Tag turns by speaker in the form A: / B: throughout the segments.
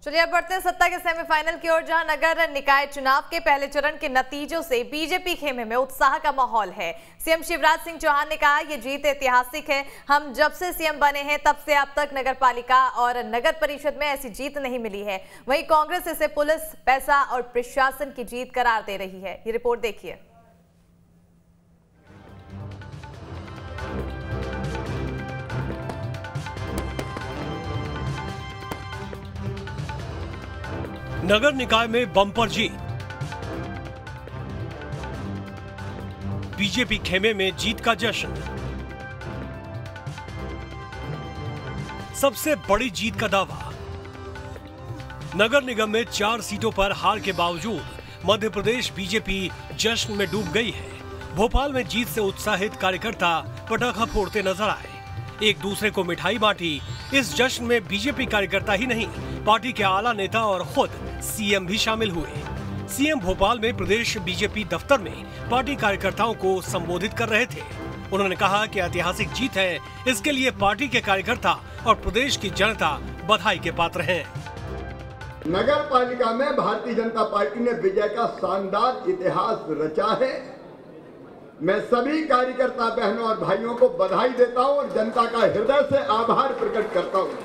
A: चलिए अब बढ़ते हैं सत्ता के सेमीफाइनल की ओर, जहां नगर निकाय चुनाव के पहले चरण के नतीजों से बीजेपी खेमे में उत्साह का माहौल है। सीएम शिवराज सिंह चौहान ने कहा, ये जीत ऐतिहासिक है। हम जब से सीएम बने हैं तब से अब तक नगर पालिका और नगर परिषद में ऐसी जीत नहीं मिली है। वहीं कांग्रेस इसे पुलिस, पैसा और प्रशासन की जीत करार दे रही है। ये रिपोर्ट देखिए।
B: नगर निकाय में बम्पर जीत, बीजेपी खेमे में जीत का जश्न। सबसे बड़ी जीत का दावा। नगर निगम में 4 सीटों पर हार के बावजूद मध्य प्रदेश बीजेपी जश्न में डूब गई है। भोपाल में जीत से उत्साहित कार्यकर्ता पटाखा फोड़ते नजर आए, एक दूसरे को मिठाई बांटी। इस जश्न में बीजेपी कार्यकर्ता ही नहीं, पार्टी के आला नेता और खुद सीएम भी शामिल हुए। सीएम भोपाल में प्रदेश बीजेपी दफ्तर में पार्टी कार्यकर्ताओं को संबोधित कर रहे थे। उन्होंने कहा कि ऐतिहासिक जीत है, इसके लिए पार्टी के कार्यकर्ता और प्रदेश की जनता बधाई के पात्र हैं।
C: नगर पालिका में भारतीय जनता पार्टी ने विजय का शानदार इतिहास रचा है। मैं सभी कार्यकर्ता बहनों और भाइयों को बधाई देता हूं और जनता का हृदय से आभार प्रकट करता हूं।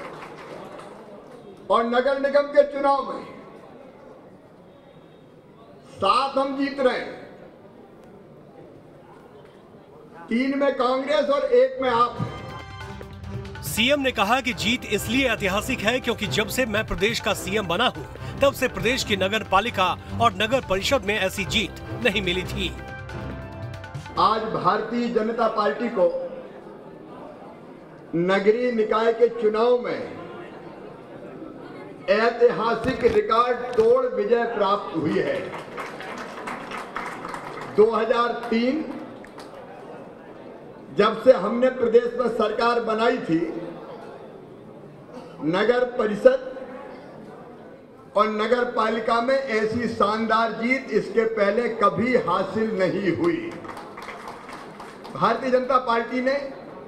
C: और नगर निगम के चुनाव में 7 हम जीत रहे हैं, 3 में कांग्रेस और 1 में आप।
B: सीएम ने कहा कि जीत इसलिए ऐतिहासिक है क्योंकि जब से मैं प्रदेश का सीएम बना हूं, तब से प्रदेश की नगर पालिका और नगर परिषद में ऐसी जीत नहीं मिली थी।
C: आज भारतीय जनता पार्टी को नगरीय निकाय के चुनाव में ऐतिहासिक रिकॉर्ड तोड़ विजय प्राप्त हुई है। 2003 जब से हमने प्रदेश में सरकार बनाई थी, नगर परिषद और नगर पालिका में ऐसी शानदार जीत इसके पहले कभी हासिल नहीं हुई। भारतीय जनता पार्टी ने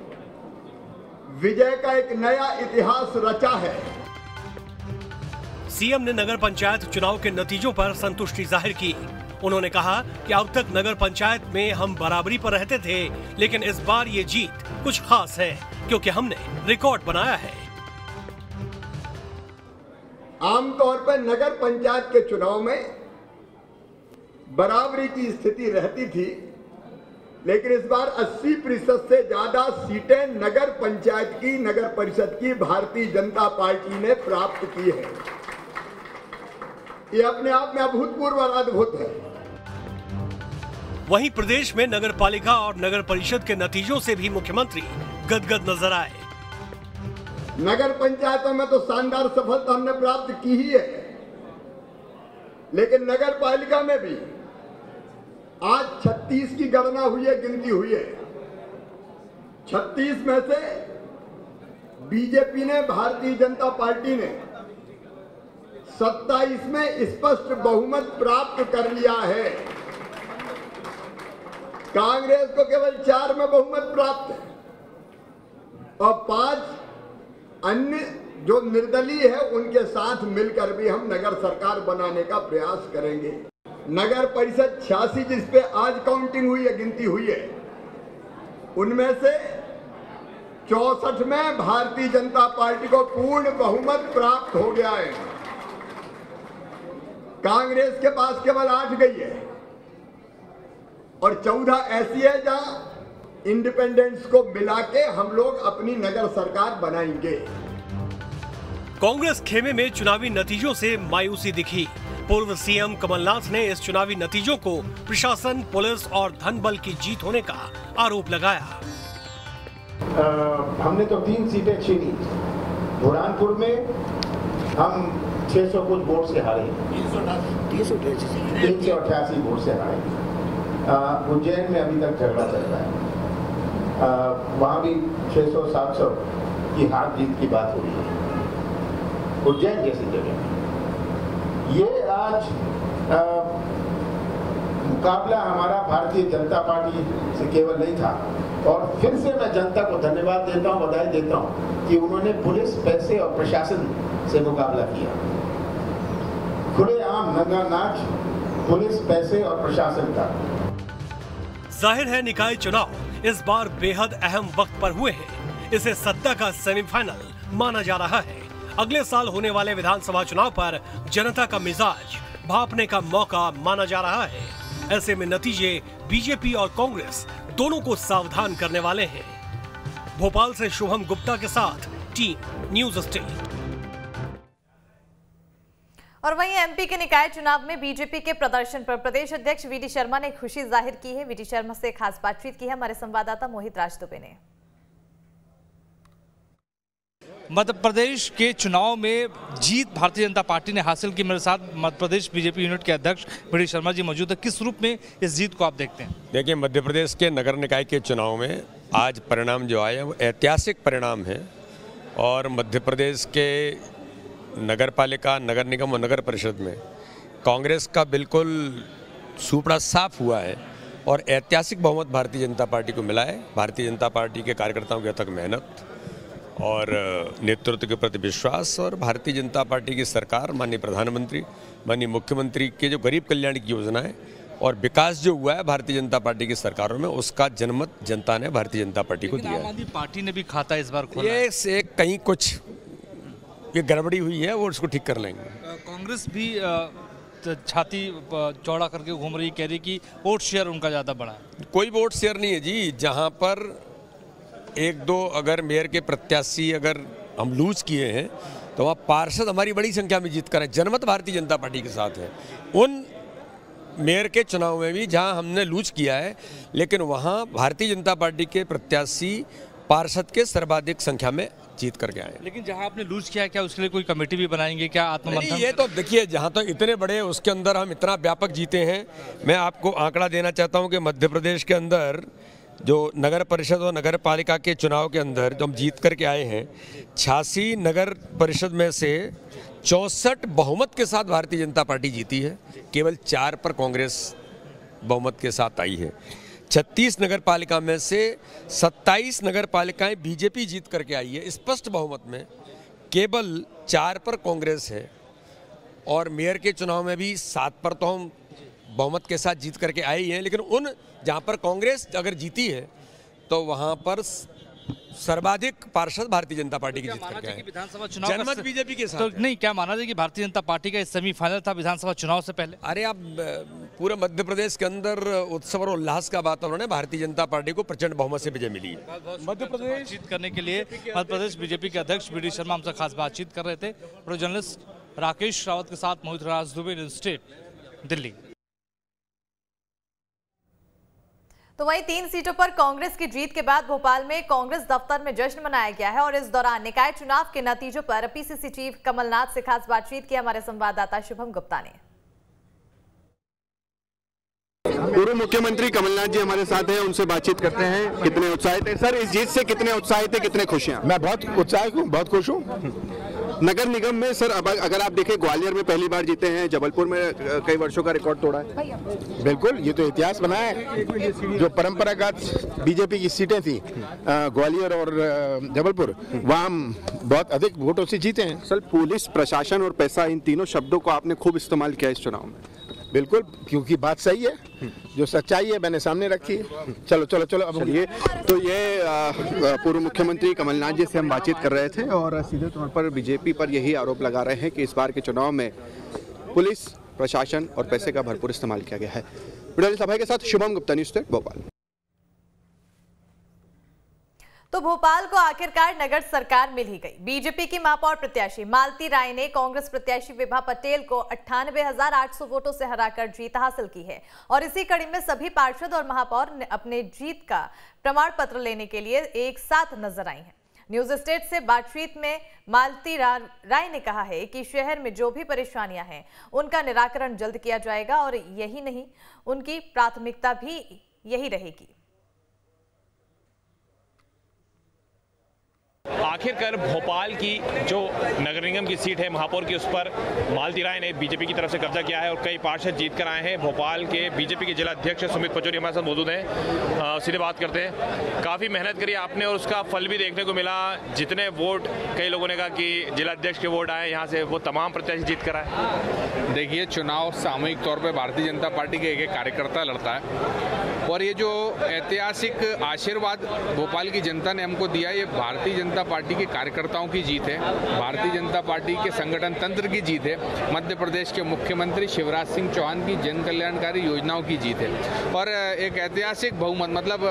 C: विजय का एक नया इतिहास रचा है।
B: सीएम ने नगर पंचायत चुनाव के नतीजों पर संतुष्टि जाहिर की। उन्होंने कहा कि अब तक नगर पंचायत में हम बराबरी पर रहते थे, लेकिन इस बार ये जीत कुछ खास है क्योंकि हमने रिकॉर्ड बनाया है।
C: आमतौर पर नगर पंचायत के चुनाव में बराबरी की स्थिति रहती थी, लेकिन इस बार 80% से ज्यादा सीटें नगर पंचायत की, नगर परिषद की भारतीय जनता पार्टी ने प्राप्त की है। ये अपने आप में अभूतपूर्व और अद्भुत है।
B: वहीं प्रदेश में नगर पालिका और नगर परिषद के नतीजों से भी मुख्यमंत्री गदगद नजर आए।
C: नगर पंचायतों में तो शानदार सफलता हमने प्राप्त की ही है, लेकिन नगर पालिका में भी आज 36 की गणना हुई है, गिनती हुई है। 36 में से बीजेपी ने, भारतीय जनता पार्टी ने 27 में स्पष्ट बहुमत प्राप्त कर लिया है। कांग्रेस को केवल 4 में बहुमत प्राप्त है और 5 अन्य जो निर्दलीय है उनके साथ मिलकर भी हम नगर सरकार बनाने का प्रयास करेंगे। नगर परिषद 86 जिस पे आज काउंटिंग हुई है, गिनती हुई है, उनमें से 64 में भारतीय जनता पार्टी को पूर्ण बहुमत प्राप्त हो गया है। कांग्रेस के पास केवल 8 गई है और 14 ऐसी है जहां इंडिपेंडेंट्स को मिला के हम लोग अपनी नगर सरकार बनाएंगे।
B: कांग्रेस खेमे में चुनावी नतीजों से मायूसी दिखी। पूर्व सीएम कमलनाथ ने इस चुनावी नतीजों को प्रशासन, पुलिस और धन बल की जीत होने का आरोप लगाया।
D: हमने तो 3 सीटें छीनी। बुरहानपुर में हम 600 कुछ वोट से हारे, 388 वोट से हारे। उज्जैन में अभी तक झगड़ा चल रहा है, वहाँ भी 600-700 की हार जीत की बात हो रही है। उज्जैन जैसी जगह ये आज मुकाबला हमारा भारतीय जनता पार्टी से केवल नहीं था। और फिर से मैं जनता को धन्यवाद देता हूं, बधाई देता हूं कि उन्होंने पुलिस, पैसे और प्रशासन से मुकाबला किया। खुलेआम नंगा नाच पुलिस, पैसे और प्रशासन का।
B: जाहिर है निकाय चुनाव इस बार बेहद अहम वक्त पर हुए हैं। इसे सत्ता का सेमीफाइनल माना जा रहा है। अगले साल होने वाले विधानसभा चुनाव पर जनता का मिजाज भांपने का मौका माना जा रहा है। ऐसे में नतीजे बीजेपी और कांग्रेस दोनों को सावधान करने वाले हैं। भोपाल से शुभम गुप्ता के साथ टीम न्यूज स्टेट।
A: और वहीं एमपी के निकाय चुनाव में बीजेपी के प्रदर्शन पर प्रदेश अध्यक्ष वीडी शर्मा ने खुशी जाहिर की है। वीडी शर्मा से खास बातचीत की है हमारे संवाददाता मोहित राज दुबे ने।
E: मध्य प्रदेश के चुनाव में जीत भारतीय जनता पार्टी ने हासिल की। मेरे साथ मध्य प्रदेश बीजेपी यूनिट के अध्यक्ष वीडी शर्मा जी मौजूद है। किस रूप में इस जीत को आप देखते हैं?
F: देखिए, मध्य प्रदेश के नगर निकाय के चुनाव में आज परिणाम जो आए वो ऐतिहासिक परिणाम है। और मध्य प्रदेश के नगर पालिका, नगर निगम और नगर परिषद में कांग्रेस का बिल्कुल सुपड़ा साफ हुआ है और ऐतिहासिक बहुमत भारतीय जनता पार्टी को मिला है। भारतीय जनता पार्टी के कार्यकर्ताओं की अथक मेहनत और नेतृत्व के प्रति विश्वास और भारतीय जनता पार्टी की सरकार, माननीय प्रधानमंत्री, माननीय मुख्यमंत्री के जो गरीब कल्याण की योजनाएं और विकास जो हुआ है भारतीय जनता पार्टी की सरकारों में, उसका जनमत जनता ने भारतीय जनता पार्टी को दिया है।
E: आम आदमी पार्टी ने भी खाता इस बार खोला।
F: ये से कहीं कुछ ये गड़बड़ी हुई है, वो उसको ठीक कर लेंगे।
E: कांग्रेस भी छाती चौड़ा करके घूम रही, कह रही कि वोट शेयर उनका ज़्यादा बड़ा है।
F: कोई वोट शेयर नहीं है जी। जहाँ पर एक दो अगर मेयर के प्रत्याशी अगर हम लूज किए हैं तो वहाँ पार्षद हमारी बड़ी संख्या में जीत कर है। जनमत भारतीय जनता पार्टी के साथ है। उन मेयर के चुनाव में भी जहाँ हमने लूज किया है, लेकिन वहाँ भारतीय जनता पार्टी के प्रत्याशी पार्षद के सर्वाधिक संख्या में जीत करके आए।
E: लेकिन जहां आपने लूज किया, क्या उसके लिए कोई कमेटी भी बनाएंगे? क्या आत्ममंथन?
F: ये तो देखिए, जहां तो इतने बड़े उसके अंदर हम इतना व्यापक जीते हैं। मैं आपको आंकड़ा देना चाहता हूं कि मध्य प्रदेश के अंदर जो नगर परिषद और नगर पालिका के चुनाव के अंदर जो हम जीत करके आए हैं, 86 नगर परिषद में से 64 बहुमत के साथ भारतीय जनता पार्टी जीती है। केवल 4 पर कांग्रेस बहुमत के साथ आई है। 36 नगर पालिका में से 27 नगर पालिकाएं बीजेपी जीत करके आई है स्पष्ट बहुमत में। केवल 4 पर कांग्रेस है। और मेयर के चुनाव में भी 7 पर तो हम बहुमत के साथ जीत करके आई हैं, लेकिन उन जहां पर कांग्रेस अगर जीती है तो वहां पर सर्वाधिक पार्षद भारतीय जनता पार्टी की जीत करके आए।
E: विधानसभा चुनाव
F: जनमत बीजेपी के साथ
E: तो
F: है।
E: नहीं, क्या माना जाए कि भारतीय जनता पार्टी का सेमीफाइनल था विधानसभा चुनाव से पहले?
F: अरे आप पूरे मध्य प्रदेश के अंदर उत्सव और उल्लास का वातावरण है। भारतीय जनता पार्टी को प्रचंड बहुमत से विजय मिली है।
E: मध्य प्रदेश बातचीत करने के लिए मध्य प्रदेश बीजेपी के अध्यक्ष वीडी शर्मा हमसे खास बातचीत कर रहे थे। प्रो जर्नलिस्ट राकेश रावत के साथ मोहित राज दुबे, न्यूज़ स्टेट, दिल्ली।
A: तो वहीं 3 सीटों पर कांग्रेस की जीत के बाद भोपाल में कांग्रेस दफ्तर में जश्न मनाया गया है और इस दौरान निकाय चुनाव के नतीजों पर पीसीसी चीफ कमलनाथ से खास बातचीत की हमारे संवाददाता शुभम गुप्ता ने।
G: पूर्व मुख्यमंत्री कमलनाथ जी हमारे साथ हैं, उनसे बातचीत करते हैं। कितने उत्साहित हैं सर? इस जीत से कितने उत्साहित हैं, कितने खुश हैं?
D: मैं बहुत उत्साहित हूँ, बहुत खुश हूँ।
G: नगर निगम में सर अब अगर आप देखें, ग्वालियर में पहली बार जीते हैं, जबलपुर में कई वर्षों का रिकॉर्ड तोड़ा है।
D: बिल्कुल, ये तो इतिहास बना है। जो परंपरागत बीजेपी की सीटें थी ग्वालियर और जबलपुर, वहाँ हम बहुत अधिक वोटों से जीते हैं।
G: सर, पुलिस, प्रशासन और पैसा, इन तीनों शब्दों को आपने खूब इस्तेमाल किया इस चुनाव में।
D: बिल्कुल, क्योंकि बात सही है, जो सच्चाई है मैंने सामने रखी है। चलो चलो चलो अब
G: चलिए। तो ये पूर्व मुख्यमंत्री कमलनाथ जी से हम बातचीत कर रहे थे और सीधे तौर पर बीजेपी पर यही आरोप लगा रहे हैं कि इस बार के चुनाव में पुलिस, प्रशासन और पैसे का भरपूर इस्तेमाल किया गया है। वीडियो सभा के साथ शुभम गुप्ता, न्यूज़ स्टेट, भोपाल।
A: तो भोपाल को आखिरकार नगर सरकार मिल ही गई। बीजेपी की महापौर प्रत्याशी मालती राय ने कांग्रेस प्रत्याशी विभा पटेल को 98,800 वोटों से हराकर जीत हासिल की है और इसी कड़ी में सभी पार्षद और महापौर ने अपने जीत का प्रमाण पत्र लेने के लिए एक साथ नजर आई हैं। न्यूज़ स्टेट से बातचीत में मालती राय ने कहा है कि शहर में जो भी परेशानियां हैं उनका निराकरण जल्द किया जाएगा और यही नहीं, उनकी प्राथमिकता भी यही रहेगी।
H: आखिरकार भोपाल की जो नगर निगम की सीट है महापौर की, उस पर मालती राय ने बीजेपी की तरफ से कब्जा किया है और कई पार्षद जीत कर आए हैं। भोपाल के बीजेपी के जिला अध्यक्ष सुमित पचौरी हमारे साथ मौजूद हैं। सीधे बात करते हैं, काफ़ी मेहनत करी आपने और उसका फल भी देखने को मिला। जितने वोट, कई लोगों ने कहा कि जिला अध्यक्ष के वोट आए यहाँ से, वो तमाम प्रत्याशी जीत कर आए।
I: देखिए, चुनाव सामूहिक तौर पर भारतीय जनता पार्टी के एक कार्यकर्ता लड़ता है और ये जो ऐतिहासिक आशीर्वाद भोपाल की जनता ने हमको दिया, ये भारतीय जनता पार्टी के कार्यकर्ताओं की जीत है, भारतीय जनता पार्टी के संगठन तंत्र की जीत है, मध्य प्रदेश के मुख्यमंत्री शिवराज सिंह चौहान की जन कल्याणकारी योजनाओं की जीत है और एक ऐतिहासिक बहुमत, मतलब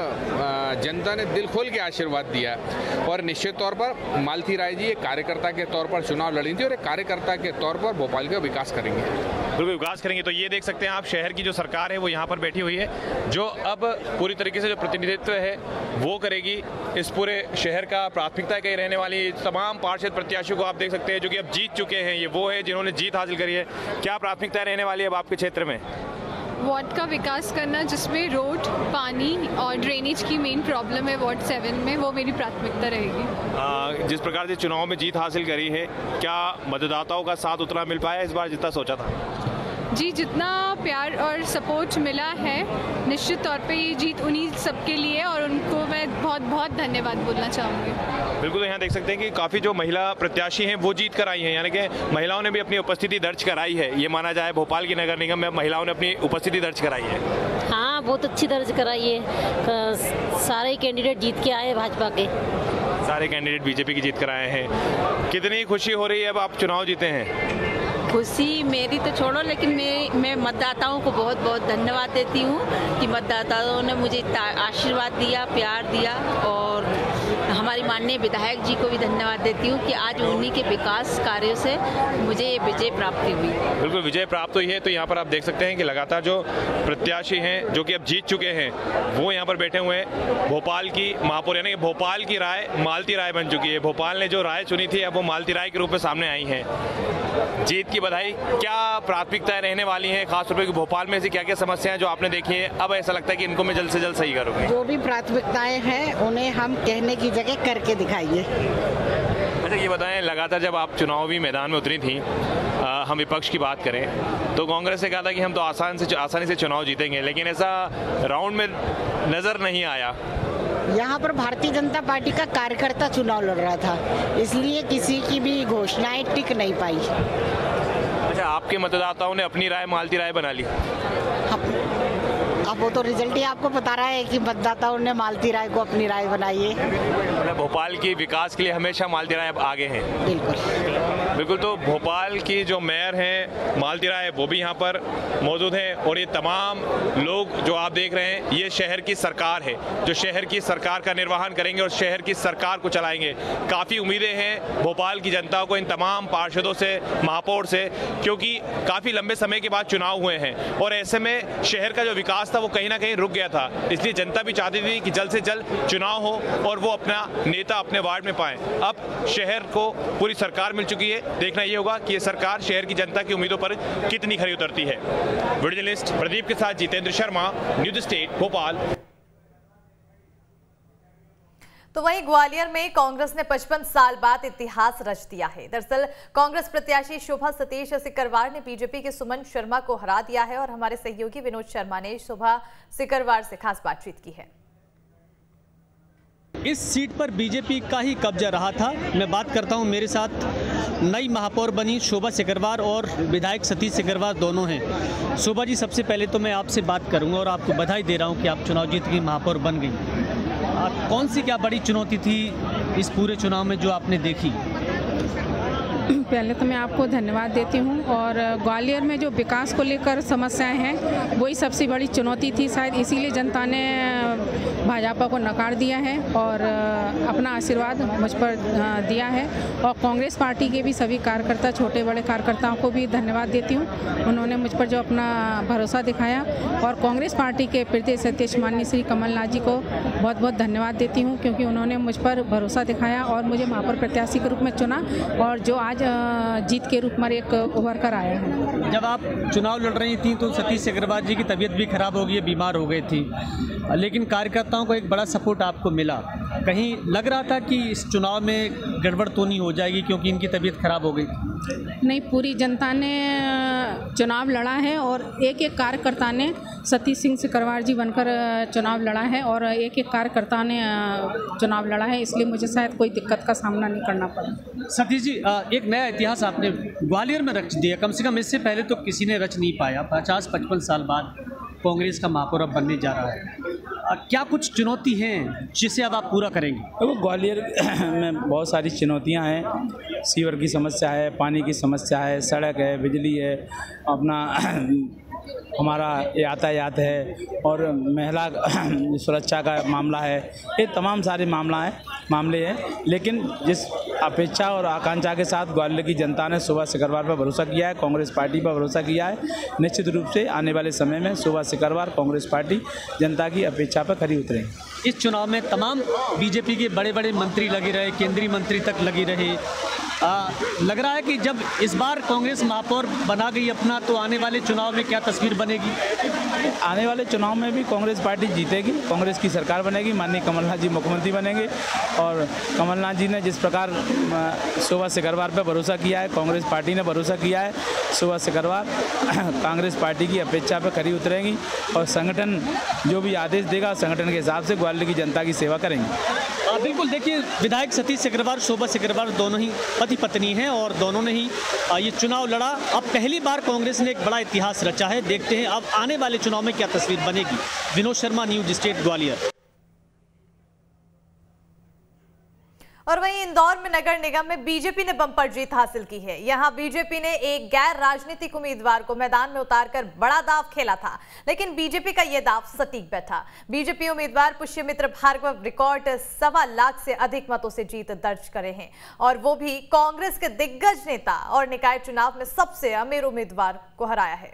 I: जनता ने दिल खोल के आशीर्वाद दिया है। और निश्चित तौर पर मालती राय जी एक कार्यकर्ता के तौर पर चुनाव लड़ी थी और एक कार्यकर्ता के तौर पर भोपाल का विकास करेंगे।
H: बिल्कुल विकास करेंगे। तो ये देख सकते हैं आप, शहर की जो सरकार है वो यहाँ पर बैठी हुई है, जो अब पूरी तरीके से जो प्रतिनिधित्व है वो करेगी इस पूरे शहर का। प्राथमिकता कहीं रहने वाली तमाम पार्षद प्रत्याशियों को आप देख सकते हैं जो कि अब जीत चुके हैं। ये वो है जिन्होंने जीत हासिल करी है। क्या प्राथमिकता रहने वाली है अब आपके क्षेत्र में?
J: वार्ड का विकास करना, जिसमें रोड, पानी और ड्रेनेज की मेन प्रॉब्लम है वार्ड 7 में, वो मेरी प्राथमिकता रहेगी।
H: जिस प्रकार से चुनाव में जीत हासिल करी है, क्या मतदाताओं का साथ उतना मिल पाया इस बार जितना सोचा था?
J: जी, जितना प्यार और सपोर्ट मिला है, निश्चित तौर पे ये जीत उन्हीं सबके लिए और उनको मैं बहुत बहुत धन्यवाद बोलना चाहूँगी।
H: बिल्कुल, यहाँ देख सकते हैं कि काफ़ी जो महिला प्रत्याशी हैं वो जीत कर आई हैं, यानी कि महिलाओं ने भी अपनी उपस्थिति दर्ज कराई है। ये माना जाए भोपाल की नगर निगम में महिलाओं ने अपनी उपस्थिति दर्ज कराई है।
K: हाँ, बहुत अच्छी दर्ज कराई है। सारे कैंडिडेट जीत के आए, भाजपा के
H: सारे कैंडिडेट बीजेपी की जीत कर आए हैं। कितनी खुशी हो रही है अब आप चुनाव जीते हैं?
L: खुशी मेरी तो छोड़ो, लेकिन मैं मतदाताओं को बहुत बहुत धन्यवाद देती हूँ कि मतदाताओं ने मुझे आशीर्वाद दिया, प्यार दिया और हमारी माननीय विधायक जी को भी धन्यवाद देती हूँ कि आज उन्हीं के विकास कार्यों से मुझे ये विजय प्राप्ति हुई।
H: बिल्कुल, विजय प्राप्त हुई है। तो यहाँ पर आप देख सकते हैं कि लगातार जो प्रत्याशी हैं जो कि अब जीत चुके हैं वो यहाँ पर बैठे हुए हैं। भोपाल की महापौर यानी कि भोपाल की राय मालती राय बन चुकी है। भोपाल ने जो राय चुनी थी अब वो मालती राय के रूप में सामने आई हैं। जीत की बधाई। क्या प्राथमिकताएं रहने वाली हैं, खासतौर पर भोपाल में ऐसी क्या क्या समस्याएं जो आपने देखी है, अब ऐसा लगता है कि इनको मैं जल्द से जल्द सही करूँगी?
M: जो भी प्राथमिकताएं हैं उन्हें हम कहने की जगह करके दिखाइए।
H: अच्छा, ये बताएं, लगातार जब आप चुनावी मैदान में उतरी थी, हम विपक्ष की बात करें तो कांग्रेस ने कहा था कि हम तो आसानी से चुनाव जीतेंगे, लेकिन ऐसा राउंड में नजर नहीं आया।
M: यहाँ पर भारतीय जनता पार्टी का कार्यकर्ता चुनाव लड़ रहा था, इसलिए किसी की भी घोषणाएं टिक नहीं पाई।
H: अच्छा, आपके मतदाताओं ने अपनी राय मालती राय बना ली?
M: अब वो तो रिजल्ट ही आपको बता रहा है कि मतदाताओं ने मालती राय को अपनी राय बनाई है।
H: भोपाल की विकास के लिए हमेशा मालती राय अब आगे हैं। बिल्कुल। तो भोपाल की जो मेयर हैं मालती राय, वो भी यहाँ पर मौजूद हैं और ये तमाम लोग जो आप देख रहे हैं, ये शहर की सरकार है जो शहर की सरकार का निर्वहन करेंगे और शहर की सरकार को चलाएंगे। काफ़ी उम्मीदें हैं भोपाल की जनता को इन तमाम पार्षदों से, महापौर से, क्योंकि काफ़ी लंबे समय के बाद चुनाव हुए हैं और ऐसे में शहर का जो विकास था वो कहीं ना कहीं रुक गया था। इसलिए जनता भी चाहती थी कि जल्द से जल्द चुनाव हो और वो अपना नेता अपने वार्ड में पाएं। अब शहर को पूरी सरकार मिल चुकी है। देखना ये होगा कि ये सरकार शहर की जनता की उम्मीदों पर कितनी खरी उतरती है। वीडियो जर्नलिस्ट प्रदीप के साथ जितेंद्र शर्मा, न्यूज स्टेट भोपाल।
A: तो वहीं ग्वालियर में कांग्रेस ने 55 साल बाद इतिहास रच दिया है। दरअसल कांग्रेस प्रत्याशी शोभा सतीश सिकरवार ने बीजेपी के सुमन शर्मा को हरा दिया है और हमारे सहयोगी विनोद शर्मा ने शोभा सिकरवार से खास बातचीत की है।
N: इस सीट पर बीजेपी का ही कब्जा रहा था। मैं बात करता हूं, मेरे साथ नई महापौर बनी शोभा सिकरवार और विधायक सतीश सिकरवार दोनों हैं। शोभा जी, सबसे पहले तो मैं आपसे बात करूंगा और आपको बधाई दे रहा हूं कि आप चुनाव जीत के महापौर बन गई। कौन सी क्या बड़ी चुनौती थी इस पूरे चुनाव में जो आपने देखी?
O: पहले तो मैं आपको धन्यवाद देती हूं और ग्वालियर में जो विकास को लेकर समस्याएं हैं वही सबसे बड़ी चुनौती थी। शायद इसीलिए जनता ने भाजपा को नकार दिया है और अपना आशीर्वाद मुझ पर दिया है। और कांग्रेस पार्टी के भी सभी कार्यकर्ता, छोटे बड़े कार्यकर्ताओं को भी धन्यवाद देती हूं। उन्होंने मुझ पर जो अपना भरोसा दिखाया और कांग्रेस पार्टी के प्रदेश अध्यक्ष माननीय श्री कमलनाथ जी को बहुत बहुत धन्यवाद देती हूँ, क्योंकि उन्होंने मुझ पर भरोसा दिखाया और मुझे महापौर प्रत्याशी के रूप में चुना और जो आज जीत के रूप में एक उभर कर आया है।
N: जब आप चुनाव लड़ रही थी तो सतीश सिकरवार जी की तबीयत भी खराब हो गई, बीमार हो गई थी, लेकिन कार्यकर्ताओं को एक बड़ा सपोर्ट आपको मिला। कहीं लग रहा था कि इस चुनाव में गड़बड़ तो नहीं हो जाएगी क्योंकि इनकी तबीयत खराब हो गई?
O: नहीं, पूरी जनता ने चुनाव लड़ा है और एक एक कार्यकर्ता ने सतीश सिंह सिकरवार जी बनकर चुनाव लड़ा है और एक एक कार्यकर्ता ने चुनाव लड़ा है, इसलिए मुझे शायद कोई दिक्कत का सामना नहीं करना पड़ा।
N: सतीश जी, एक नया इतिहास आपने ग्वालियर में रच दिया, कम से कम इससे पहले तो किसी ने रच नहीं पाया। 50-55 साल बाद कांग्रेस का महापौर अब बनने जा रहा है, क्या कुछ चुनौती हैं जिसे अब आप पूरा करेंगे?
P: तो ग्वालियर में बहुत सारी चुनौतियां हैं, सीवर की समस्या है, पानी की समस्या है, सड़क है, बिजली है, अपना हमारा यातायात है और महिला सुरक्षा का मामला है, ये तमाम सारे मामले हैं। लेकिन जिस अपेक्षा और आकांक्षा के साथ ग्वालियर की जनता ने सुभाष सिकरवार पर भरोसा किया है, कांग्रेस पार्टी पर भरोसा किया है, निश्चित रूप से आने वाले समय में सुभाष सिकरवार कांग्रेस पार्टी जनता की अपेक्षा पर खरी उतरेंगे।
N: इस चुनाव में तमाम बीजेपी के बड़े बड़े मंत्री लगे रहे, केंद्रीय मंत्री तक लगे रहे, लग रहा है कि जब इस बार कांग्रेस महापौर बना गई अपना, तो आने वाले चुनाव में क्या तस्वीर बनेगी?
P: आने वाले चुनाव में भी कांग्रेस पार्टी जीतेगी, कांग्रेस की सरकार बनेगी, माननीय कमलनाथ जी मुख्यमंत्री बनेंगे। और कमलनाथ जी ने जिस प्रकार सुभाष सिकरवार पर भरोसा किया है, कांग्रेस पार्टी ने भरोसा किया है, सुभाष सिकरवार कांग्रेस पार्टी की अपेक्षा पर खरी उतरेंगी और संगठन जो भी आदेश देगा संगठन के हिसाब से ग्वालियर की जनता की सेवा करेंगे।
N: बिल्कुल, देखिए, विधायक सतीश सिकरवार, शोभा सिकरवार दोनों ही पति पत्नी हैं और दोनों ने ही ये चुनाव लड़ा। अब पहली बार कांग्रेस ने एक बड़ा इतिहास रचा है, देखते हैं अब आने वाले चुनाव में क्या तस्वीर बनेगी। Vinod Sharma, news state, Gwalior.
A: और वहीं इंदौर में नगर निगम में बीजेपी ने बम्पर जीत हासिल की है। यहां बीजेपी ने एक गैर राजनीतिक उम्मीदवार को मैदान में उतारकर बड़ा दांव खेला था, लेकिन बीजेपी का यह दांव सटीक बैठा। बीजेपी उम्मीदवार पुष्यमित्र भार्गव रिकॉर्ड 1.25 लाख से अधिक मतों से जीत दर्ज करे हैं और वो भी कांग्रेस के दिग्गज नेता और निकाय चुनाव में सबसे अमीर उम्मीदवार को हराया है।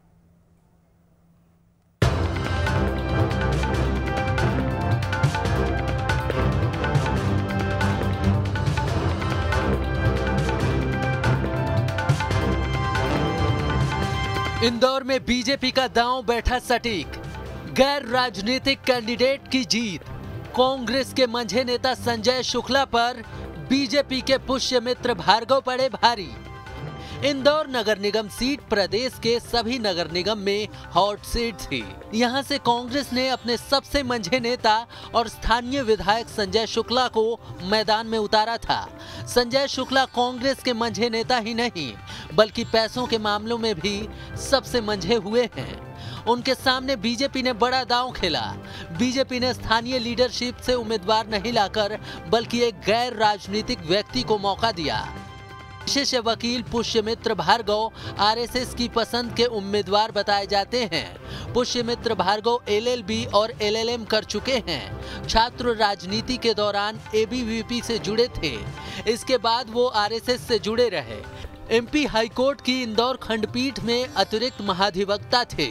Q: इंदौर में बीजेपी का दांव बैठा सटीक, गैर राजनीतिक कैंडिडेट की जीत। कांग्रेस के मंझे नेता संजय शुक्ला पर बीजेपी के पुष्यमित्र भार्गव पड़े भारी। इंदौर नगर निगम सीट प्रदेश के सभी नगर निगम में हॉट सीट थी। यहां से कांग्रेस ने अपने सबसे मंझे नेता और स्थानीय विधायक संजय शुक्ला को मैदान में उतारा था। संजय शुक्ला कांग्रेस के मंझे नेता ही नहीं बल्कि पैसों के मामलों में भी सबसे मंझे हुए हैं। उनके सामने बीजेपी ने बड़ा दांव खेला। बीजेपी ने स्थानीय लीडरशिप से उम्मीदवार नहीं लाकर बल्कि एक गैर राजनीतिक व्यक्ति को मौका दिया। विशेष वकील पुष्यमित्र भार्गव आरएसएस की पसंद के उम्मीदवार बताए जाते हैं। पुष्यमित्र भार्गव एलएलबी और एलएलएम कर चुके हैं। छात्र राजनीति के दौरान एबीवीपी से जुड़े थे, इसके बाद वो आरएसएस से जुड़े रहे। एमपी हाईकोर्ट की इंदौर खंडपीठ में अतिरिक्त महाधिवक्ता थे।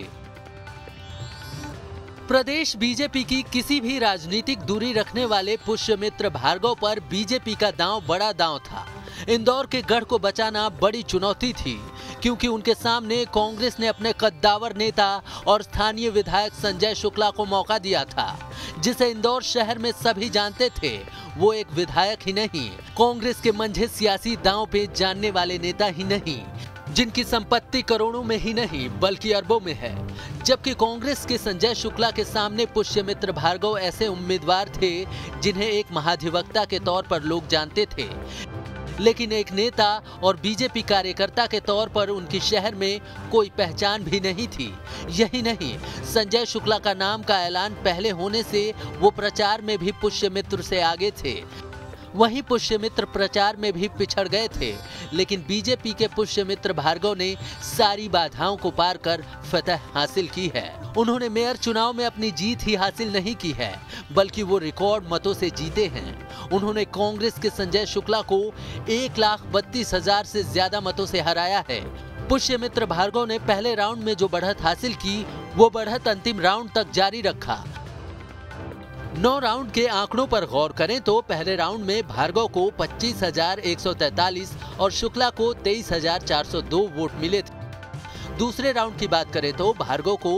Q: प्रदेश बीजेपी की किसी भी राजनीतिक दूरी रखने वाले पुष्यमित्र भार्गव पर बीजेपी का दांव बड़ा दांव था। इंदौर के गढ़ को बचाना बड़ी चुनौती थी क्योंकि उनके सामने कांग्रेस ने अपने कद्दावर नेता और स्थानीय विधायक संजय शुक्ला को मौका दिया था, जिसे इंदौर शहर में सभी जानते थे। वो एक विधायक ही नहीं, कांग्रेस के मंझे सियासी दांव पे जानने वाले नेता ही नहीं, जिनकी संपत्ति करोड़ों में ही नहीं बल्कि अरबों में है। जबकि कांग्रेस के संजय शुक्ला के सामने पुष्यमित्र भार्गव ऐसे उम्मीदवार थे जिन्हें एक महाधिवक्ता के तौर पर लोग जानते थे, लेकिन एक नेता और बीजेपी कार्यकर्ता के तौर पर उनकी शहर में कोई पहचान भी नहीं थी। यही नहीं, संजय शुक्ला का नाम का ऐलान पहले होने से वो प्रचार में भी पुष्यमित्र से आगे थे। वहीं पुष्यमित्र प्रचार में भी पिछड़ गए थे, लेकिन बीजेपी के पुष्यमित्र भार्गव ने सारी बाधाओं को पार कर फतह हासिल की है। उन्होंने मेयर चुनाव में अपनी जीत ही हासिल नहीं की है बल्कि वो रिकॉर्ड मतों से जीते हैं। उन्होंने कांग्रेस के संजय शुक्ला को 1,32,000 से ज्यादा मतों से हराया है। पुष्यमित्र भार्गव ने पहले राउंड में जो बढ़त हासिल की वो बढ़त अंतिम राउंड तक जारी रखा। 9 राउंड के आंकड़ों पर गौर करें तो पहले राउंड में भार्गव को 25,143 और शुक्ला को 23,402 वोट मिले थे। दूसरे राउंड की बात करें तो भार्गव को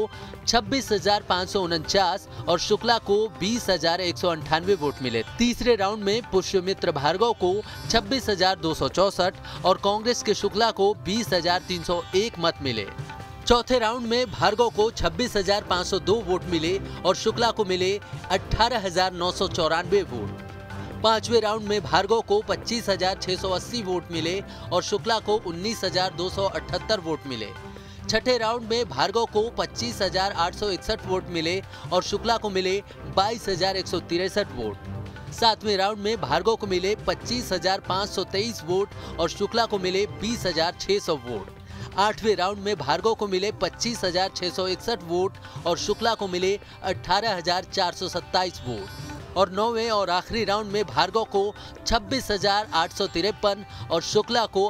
Q: 26,549 और शुक्ला को 20,198 वोट मिले। तीसरे राउंड में पुष्यमित्र भार्गव को 26,264 और कांग्रेस के शुक्ला को 20,301 मत मिले। चौथे राउंड में भार्गव को 26,502 वोट मिले और शुक्ला को मिले 18,994 वोट। पांचवें राउंड में भार्गव को 25,680 वोट मिले और शुक्ला को 19,278 वोट मिले। छठे राउंड में भार्गव को 25,861 वोट मिले और शुक्ला को मिले 22,163 वोट। सातवें राउंड में भार्गव को मिले 25,523 वोट और शुक्ला को मिले 20,600 वोट। आठवें राउंड में भार्गव को मिले 25,661 वोट और शुक्ला को मिले 18,427 वोट। और नौवें और आखिरी राउंड में भार्गव को 26,853 और शुक्ला को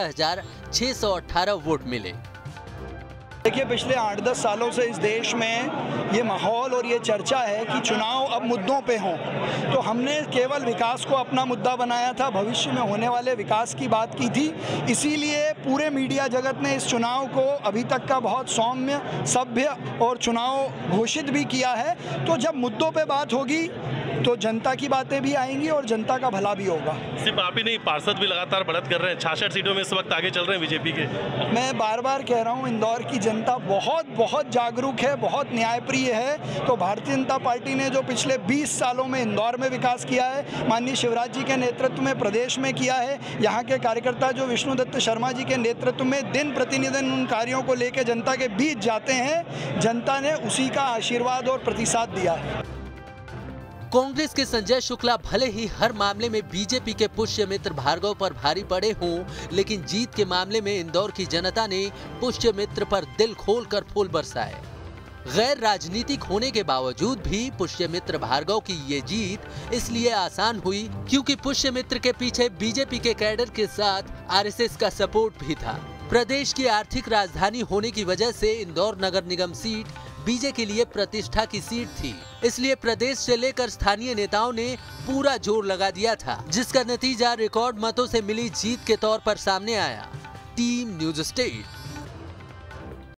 Q: 18,618 वोट मिले।
R: देखिए, पिछले 8-10 सालों से इस देश में ये माहौल और ये चर्चा है कि चुनाव अब मुद्दों पे हों, तो हमने केवल विकास को अपना मुद्दा बनाया था, भविष्य में होने वाले विकास की बात की थी। इसीलिए पूरे मीडिया जगत ने इस चुनाव को अभी तक का बहुत सौम्य, सभ्य और चुनाव घोषित भी किया है। तो जब मुद्दों पे बात होगी तो जनता की बातें भी आएंगी और जनता का भला भी होगा।
S: सिर्फ आप ही नहीं, पार्षद भी लगातार बढ़त कर रहे हैं, 66 सीटों में इस वक्त आगे चल रहे हैं बीजेपी के।
R: मैं बार बार कह रहा हूँ, इंदौर की जनता बहुत जागरूक है, बहुत न्यायप्रिय है। तो भारतीय जनता पार्टी ने जो पिछले 20 सालों में इंदौर में विकास किया है, माननीय शिवराज जी के नेतृत्व में प्रदेश में किया है, यहाँ के कार्यकर्ता जो विष्णुदत्त शर्मा जी के नेतृत्व में दिन प्रतिदिन उन कार्यों को लेकर जनता के बीच जाते हैं, जनता ने उसी का आशीर्वाद और प्रतिसाद दिया है।
Q: कांग्रेस के संजय शुक्ला भले ही हर मामले में बीजेपी के पुष्यमित्र भार्गव पर भारी पड़े हों, लेकिन जीत के मामले में इंदौर की जनता ने पुष्यमित्र पर दिल खोलकर फूल बरसाए। गैर राजनीतिक होने के बावजूद भी पुष्यमित्र भार्गव की ये जीत इसलिए आसान हुई क्योंकि पुष्यमित्र के पीछे बीजेपी के कैडर के साथ आरएसएस का सपोर्ट भी था। प्रदेश की आर्थिक राजधानी होने की वजह से इंदौर नगर निगम सीट बीजेपी के लिए प्रतिष्ठा की सीट थी, इसलिए प्रदेश से लेकर स्थानीय नेताओं ने पूरा जोर लगा दिया था, जिसका नतीजा रिकॉर्ड मतों से मिली जीत के तौर पर सामने आया। Team news state.